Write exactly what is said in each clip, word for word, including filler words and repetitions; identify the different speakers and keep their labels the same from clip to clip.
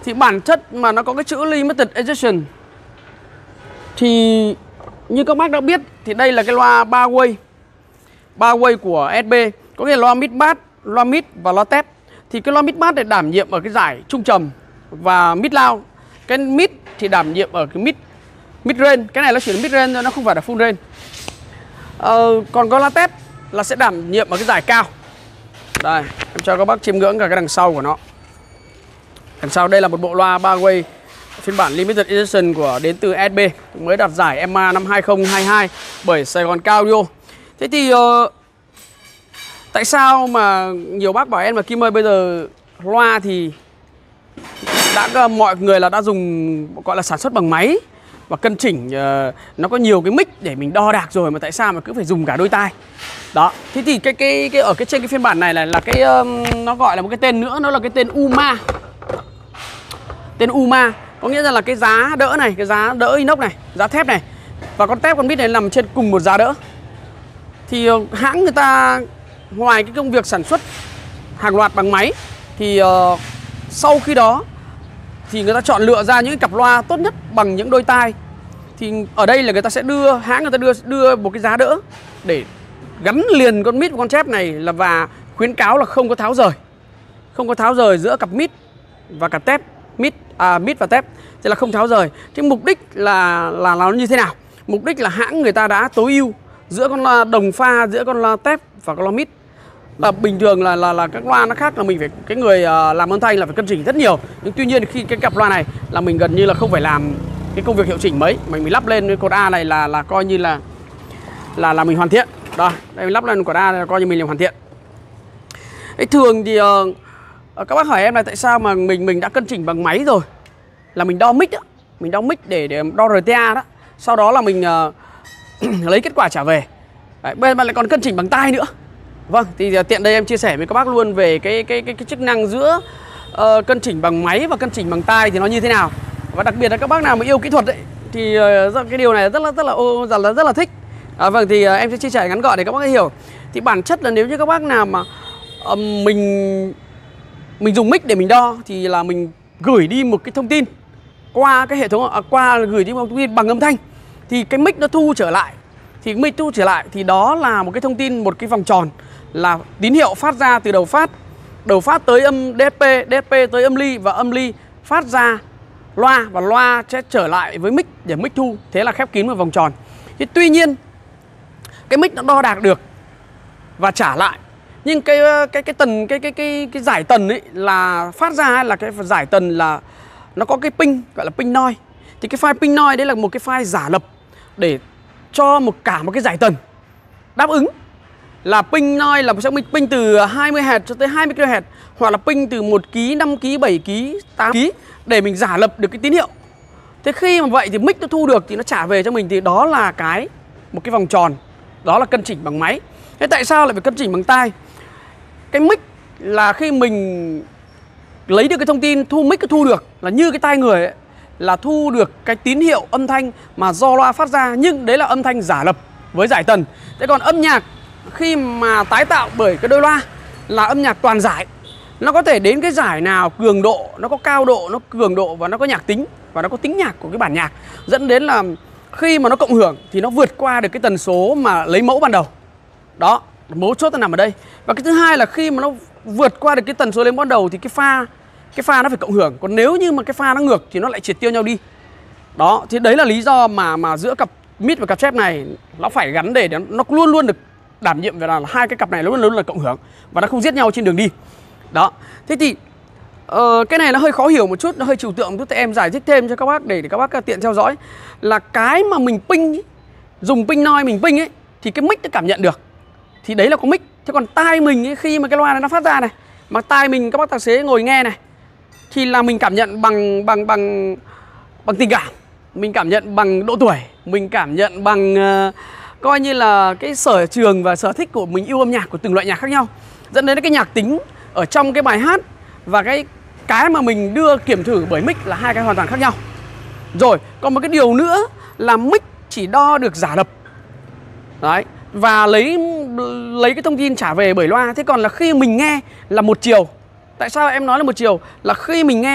Speaker 1: thì bản chất mà nó có cái chữ limited edition thì như các bác đã biết thì đây là cái loa ba way ba way của ét bê, có nghĩa là loa mid bass, loa mid và loa tép. Thì cái loa mid bass để đảm nhiệm ở cái giải trung trầm và mid loud, cái mid thì đảm nhiệm ở cái mid mid range, cái này nó chỉ là mid range thôi, nó không phải là full range. Ờ, còn có loa tép là sẽ đảm nhiệm ở cái giải cao. Đây, em cho các bác chiêm ngưỡng cả cái đằng sau của nó. Đằng sau đây là một bộ loa ba way phiên bản limited edition của đến từ ét bê, mới đạt giải em a năm hai không hai hai bởi Sài Gòn Cao Audio. Thế thì uh, tại sao mà nhiều bác bảo em là Kim ơi, bây giờ loa thì đã mọi người là đã dùng gọi là sản xuất bằng máy và cân chỉnh, uh, nó có nhiều cái mic để mình đo đạc rồi mà tại sao mà cứ phải dùng cả đôi tai. Đó, thế thì cái cái cái ở cái trên cái phiên bản này là là cái um, nó gọi là một cái tên nữa, nó là cái tên UMA. Tên UMA có nghĩa là cái giá đỡ này, cái giá đỡ inox này, giá thép này và con tép con mít này nằm trên cùng một giá đỡ. Thì uh, hãng người ta ngoài cái công việc sản xuất hàng loạt bằng máy thì uh, sau khi đó thì người ta chọn lựa ra những cái cặp loa tốt nhất bằng những đôi tai. Thì ở đây là người ta sẽ đưa hãng người ta đưa đưa một cái giá đỡ để gắn liền con mít và con chép này, là và khuyến cáo là không có tháo rời, không có tháo rời giữa cặp mít và cặp tép, mít à mít và tép thì là không tháo rời. Thì mục đích là là nó như thế nào? Mục đích là hãng người ta đã tối ưu giữa con loa đồng pha, giữa con loa tép và con loa mít. Là bình thường là là là các loa nó khác là mình phải cái người uh, làm âm thanh là phải cân chỉnh rất nhiều. Nhưng tuy nhiên khi cái cặp loa này là mình gần như là không phải làm cái công việc hiệu chỉnh mấy, mình mình lắp lên cái cột A này là là coi như là là là mình hoàn thiện. Đó, đây mình lắp lên cột A là coi như mình làm hoàn thiện. Ấy thường thì uh, các bác hỏi em là tại sao mà mình mình đã cân chỉnh bằng máy rồi, là mình đo mic đó, mình đo mic để để đo rờ tê a đó, sau đó là mình uh, lấy kết quả trả về. Đấy, bên mà lại còn cân chỉnh bằng tai nữa. Vâng, thì tiện đây em chia sẻ với các bác luôn về cái cái cái, cái chức năng giữa uh, cân chỉnh bằng máy và cân chỉnh bằng tai thì nó như thế nào. Và đặc biệt là các bác nào mà yêu kỹ thuật ấy, thì uh, cái điều này rất là rất là rất là, rất là thích. À, vâng, thì uh, em sẽ chia sẻ ngắn gọn để các bác hiểu. Thì bản chất là nếu như các bác nào mà uh, mình mình dùng mic để mình đo thì là mình gửi đi một cái thông tin qua cái hệ thống, à, qua gửi đi một thông tin bằng âm thanh, thì cái mic nó thu trở lại. Thì mic thu trở lại thì đó là một cái thông tin, một cái vòng tròn là tín hiệu phát ra từ đầu phát, đầu phát tới âm đê ét pê, đê ét pê tới âm ly và âm ly phát ra loa và loa sẽ trở lại với mic để mic thu. Thế là khép kín một vòng tròn. Thì tuy nhiên cái mic nó đo đạc được và trả lại, nhưng cái cái cái tần cái cái cái cái giải tần ấy là phát ra là cái giải tần là nó có cái ping gọi là ping noise. Thì cái file ping noise đấy là một cái file giả lập để cho một cả một cái giải tần đáp ứng là ping noise là sẽ ping từ hai mươi héc cho tới hai mươi ki lô héc, hoặc là ping từ một ki, năm ki, bảy ki, tám ki để mình giả lập được cái tín hiệu. Thế khi mà vậy thì mic nó thu được thì nó trả về cho mình, thì đó là cái một cái vòng tròn, đó là cân chỉnh bằng máy. Thế tại sao lại phải cân chỉnh bằng tai? Cái mic là khi mình lấy được cái thông tin thu mic, cái thu được là như cái tai người ấy, là thu được cái tín hiệu âm thanh mà do loa phát ra, nhưng đấy là âm thanh giả lập với giải tần. Thế còn âm nhạc khi mà tái tạo bởi cái đôi loa là âm nhạc toàn giải, nó có thể đến cái giải nào cường độ, nó có cao độ, nó cường độ và nó có nhạc tính và nó có tính nhạc của cái bản nhạc, dẫn đến là khi mà nó cộng hưởng thì nó vượt qua được cái tần số mà lấy mẫu ban đầu. Đó, mấu chốt nó nằm ở đây. Và cái thứ hai là khi mà nó vượt qua được cái tần số lấy mẫu ban đầu thì cái pha cái pha nó phải cộng hưởng, còn nếu như mà cái pha nó ngược thì nó lại triệt tiêu nhau đi. Đó, thì đấy là lý do mà mà giữa cặp mid và cặp chép này nó phải gắn để nó luôn luôn được đảm nhiệm về là hai cái cặp này luôn luôn là cộng hưởng và nó không giết nhau trên đường đi. Đó, thế thì uh, cái này nó hơi khó hiểu một chút, nó hơi trừu tượng một chút, em giải thích thêm cho các bác để, để các bác tiện theo dõi. Là cái mà mình ping ý, dùng ping noise mình ping ấy thì cái mic nó cảm nhận được, thì đấy là có mic. Thế còn tai mình ấy, khi mà cái loa này nó phát ra này, mà tai mình các bác tài xế ngồi nghe này, thì là mình cảm nhận bằng bằng bằng bằng tình cảm, mình cảm nhận bằng độ tuổi, mình cảm nhận bằng uh, coi như là cái sở trường và sở thích của mình, yêu âm nhạc của từng loại nhạc khác nhau, dẫn đến cái nhạc tính ở trong cái bài hát và cái cái mà mình đưa kiểm thử bởi mic là hai cái hoàn toàn khác nhau. Rồi, còn một cái điều nữa là mic chỉ đo được giả lập. Đấy, và lấy lấy cái thông tin trả về bởi loa. Thế còn là khi mình nghe là một chiều. Tại sao em nói là một chiều? Là khi mình nghe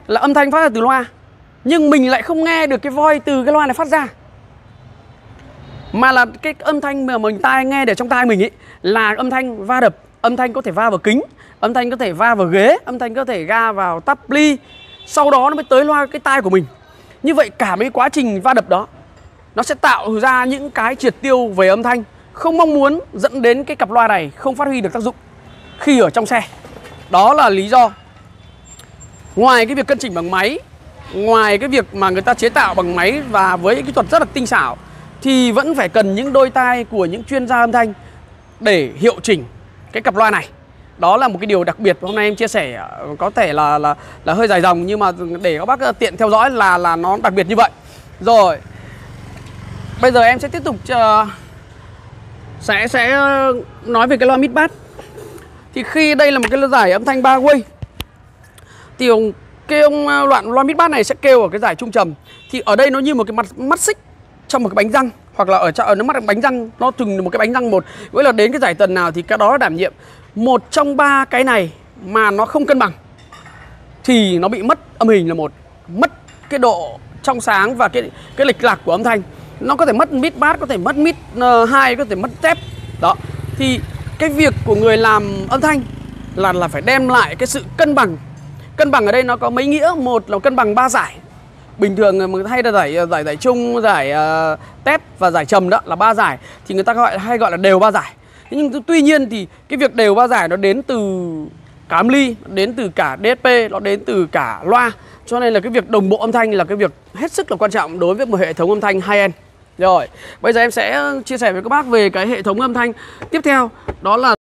Speaker 1: là âm thanh phát ra từ loa, nhưng mình lại không nghe được cái voice từ cái loa này phát ra, mà là cái âm thanh mà mình tai nghe để trong tai mình ấy là âm thanh va đập, âm thanh có thể va vào kính, âm thanh có thể va vào ghế, âm thanh có thể ga vào tắp ly, sau đó nó mới tới loa cái tai của mình. Như vậy cả mấy quá trình va đập đó nó sẽ tạo ra những cái triệt tiêu về âm thanh không mong muốn, dẫn đến cái cặp loa này không phát huy được tác dụng khi ở trong xe. Đó là lý do ngoài cái việc cân chỉnh bằng máy, ngoài cái việc mà người ta chế tạo bằng máy và với kỹ thuật rất là tinh xảo, thì vẫn phải cần những đôi tai của những chuyên gia âm thanh để hiệu chỉnh cái cặp loa này. Đó là một cái điều đặc biệt hôm nay em chia sẻ, có thể là là là hơi dài dòng, nhưng mà để các bác tiện theo dõi là là nó đặc biệt như vậy. Rồi, bây giờ em sẽ tiếp tục uh, sẽ sẽ nói về cái loa mid bass. Thì khi đây là một cái giải âm thanh ba way, thì ông, cái ông loạn loa mid bass này sẽ kêu ở cái giải trung trầm. Thì ở đây nó như một cái mặt mắt xích trong một cái bánh răng, hoặc là ở ở nó mắt bánh răng, nó từng một cái bánh răng một. Nghĩa là đến cái giải tần nào thì cái đó đảm nhiệm một trong ba cái này mà nó không cân bằng thì nó bị mất âm hình là một, mất cái độ trong sáng và cái cái lệch lạc của âm thanh. Nó có thể mất mid bass, có thể mất mid hai, có thể mất tép. Đó. Thì cái việc của người làm âm thanh là là phải đem lại cái sự cân bằng. Cân bằng ở đây nó có mấy nghĩa. Một là cân bằng ba giải. Bình thường mình hay là giải giải giải trung, giải uh, tép và giải trầm, đó là ba giải, thì người ta gọi hay gọi là đều ba giải. Nhưng tuy nhiên thì cái việc đều ba giải nó đến từ cả âm ly, đến từ cả đê ét pê, nó đến từ cả loa. Cho nên là cái việc đồng bộ âm thanh là cái việc hết sức là quan trọng đối với một hệ thống âm thanh high-end. Rồi, bây giờ em sẽ chia sẻ với các bác về cái hệ thống âm thanh tiếp theo. Đó là